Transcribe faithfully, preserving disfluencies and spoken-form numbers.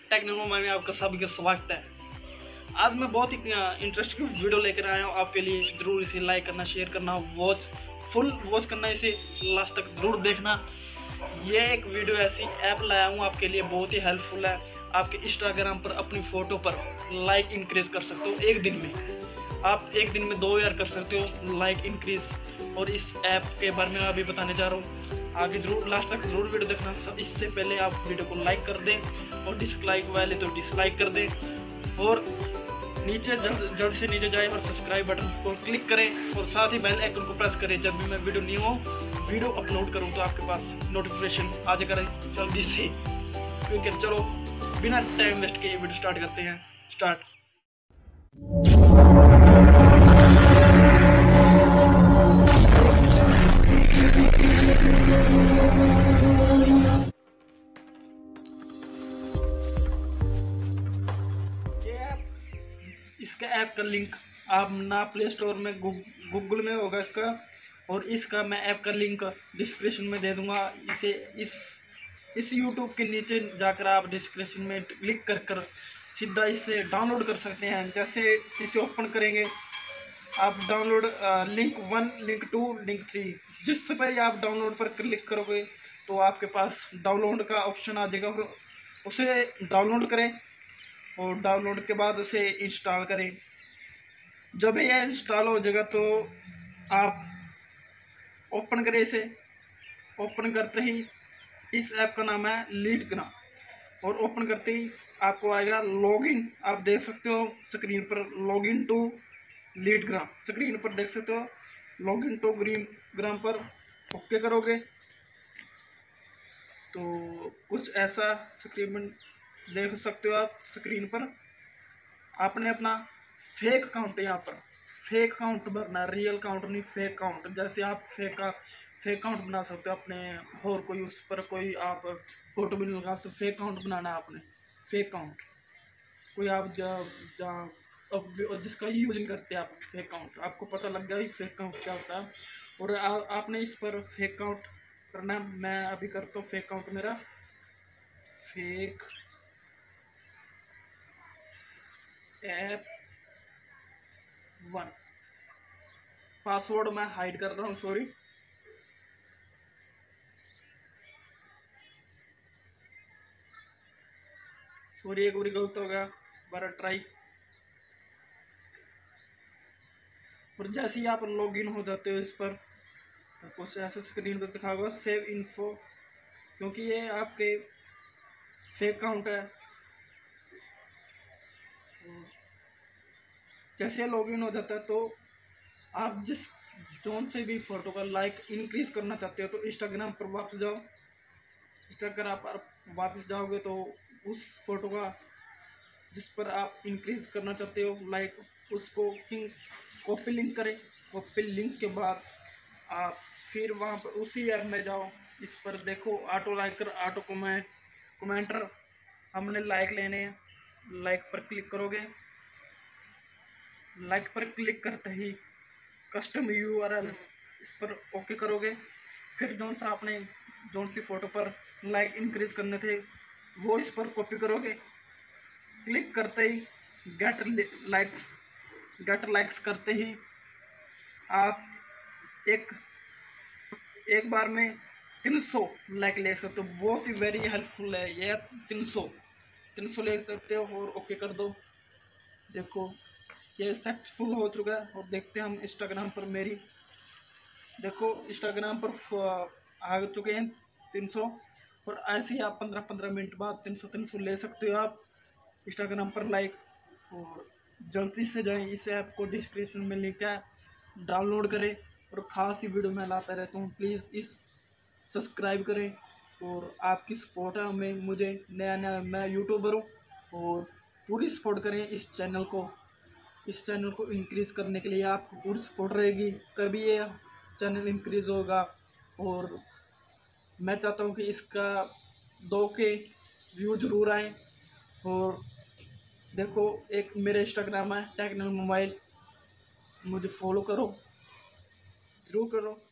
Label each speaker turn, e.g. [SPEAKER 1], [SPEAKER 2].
[SPEAKER 1] Technical mobile में आपका सभी का स्वागत है। आज मैं बहुत ही इंटरेस्टिंग वीडियो लेकर आया हूँ आपके लिए। ज़रूर इसे लाइक करना, शेयर करना, वॉच फुल वॉच करना, इसे लास्ट तक ज़रूर देखना। ये एक वीडियो ऐसी ऐप लाया हूँ आपके लिए, बहुत ही हेल्पफुल है। आपके इंस्टाग्राम पर अपनी फ़ोटो पर लाइक इंक्रीज कर सकते हो। एक दिन में आप एक दिन में दो यार कर सकते हो लाइक इंक्रीज। और इस ऐप के बारे में मैं अभी बताने जा रहा हूँ, आगे जरूर लास्ट तक जरूर वीडियो देखना। इससे पहले आप वीडियो को लाइक कर दें और डिसलाइक वाले तो डिसलाइक कर दें, और नीचे जल्द जल्द से नीचे जाए और सब्सक्राइब बटन को क्लिक करें और साथ ही बेल आइकन को प्रेस करें। जब भी मैं वीडियो न्यू हो वीडियो अपलोड करूँ तो आपके पास नोटिफिकेशन आ जाएगा जल्दी से। क्योंकि चलो बिना टाइम वेस्ट किए वीडियो स्टार्ट करते हैं। स्टार्ट। इसका ऐप का लिंक आप ना प्ले स्टोर में गूगल में होगा इसका, और इसका मैं ऐप का लिंक डिस्क्रिप्शन में दे दूंगा। इसे इस इस यूट्यूब के नीचे जाकर आप डिस्क्रिप्शन में क्लिक कर कर सीधा इसे डाउनलोड कर सकते हैं। जैसे इसे ओपन करेंगे आप, download link one, link two, link three, जिस पर आप डाउनलोड पर क्लिक करोगे तो आपके पास डाउनलोड का ऑप्शन आ जाएगा। और उसे डाउनलोड करें और डाउनलोड के बाद उसे इंस्टॉल करें। जब ये इंस्टॉल हो जाएगा तो आप ओपन करें इसे। ओपन करते ही इस ऐप का नाम है लीडग्राम, और ओपन करते ही आपको आएगा लॉगिन। आप देख सकते हो स्क्रीन पर लॉगिन टू लीडग्राम, स्क्रीन पर देख सकते हो लॉगिन टू ग्रीन ग्राम पर ओके करोगे तो कुछ ऐसा स्क्रीन में देख सकते हो आप। स्क्रीन पर आपने अपना फेक अकाउंट, यहाँ पर फेक अकाउंट भरना, रियल अकाउंट नहीं, फेक अकाउंट। जैसे आप फेक का फेक अकाउंट बना सकते हो अपने, और कोई उस पर कोई आप फोटो भी लगा सकते हो। फेक अकाउंट बनाना है आपने, फेक अकाउंट कोई आप जहाँ जिसका यूज नहीं करते आप, फेक अकाउंट आपको पता लग गया ही फेक अकाउंट क्या होता है। और आ, आपने इस पर फेक अकाउंट करना है। मैं अभी करता हूँ फेक अकाउंट मेरा, फेक ऐप वन। पासवर्ड मैं हाइड कर रहा हूँ, सॉरी। सॉरी एक बार गलत हो गया, बारह ट्राई। और जैसे ही आप लॉगिन हो जाते हो इस पर तो कुछ ऐसा स्क्रीन पर दिखा होगा सेव इन्फो, क्योंकि ये आपके फेक अकाउंट है। जैसे लॉगिन हो जाता है तो आप जिस जोन से भी फोटो का लाइक इंक्रीज करना चाहते हो तो इंस्टाग्राम पर वापस जाओ। इंस्टाग्राम पर वापस जाओगे तो उस फोटो का जिस पर आप इंक्रीज करना चाहते हो लाइक, उसको कॉपी लिंक करें। कॉपी लिंक के बाद आप फिर वहाँ पर उसी ऐप में जाओ। इस पर देखो auto liker, auto comment commenter हमने लाइक लेने हैं। लाइक पर क्लिक करोगे, लाइक पर क्लिक करते ही कस्टम यू आर एल इस पर ओके करोगे। फिर जौन सा आपने जौन सी फ़ोटो पर लाइक इंक्रीज करने थे वो इस पर कॉपी करोगे। क्लिक करते ही गेट लाइक्स, गेट लाइक्स करते ही आप एक एक बार में तीन सौ लाइक ले सकते हो। बहुत ही वेरी हेल्पफुल है ये, तीन सौ तीन सौ ले सकते हो और ओके कर दो। देखो ये सक्सेसफुल हो चुका है। और देखते हैं हम इंस्टाग्राम पर, मेरी देखो इंस्टाग्राम पर आ चुके हैं तीन सौ। और ऐसे ही आप पंद्रह पंद्रह मिनट बाद तीन सौ तीन सौ ले सकते हो आप इंस्टाग्राम पर लाइक। और जल्दी से जाएं, इस ऐप को डिस्क्रिप्शन में लिंक है, डाउनलोड करें। और ख़ास ही वीडियो मैं लाता रहता हूँ, प्लीज़ इस सब्सक्राइब करें। और आपकी सपोर्ट है हमें, मुझे नया नया, मैं यूट्यूबर हूँ, और पूरी सपोर्ट करें इस चैनल को। इस चैनल को इंक्रीज़ करने के लिए आपको पूरी सपोर्ट रहेगी, तभी ये चैनल इंक्रीज़ होगा। और मैं चाहता हूँ कि इसका दो के व्यू ज़रूर आए। और देखो एक मेरा इंस्टाग्राम है टेक्निकल मोबाइल, मुझे फॉलो करो, ज़रूर करो।